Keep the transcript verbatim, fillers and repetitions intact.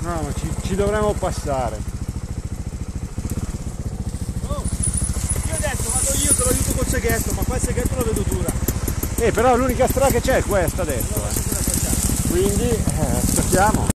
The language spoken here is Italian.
No, ma ci, ci dovremmo passare. Oh, io ho detto vado io, te lo aiuto col seghetto, ma qua il seghetto lo vedo dura. Eh, però l'unica strada che c'è è questa adesso. Allora, Eh. Quindi, eh, aspettiamo.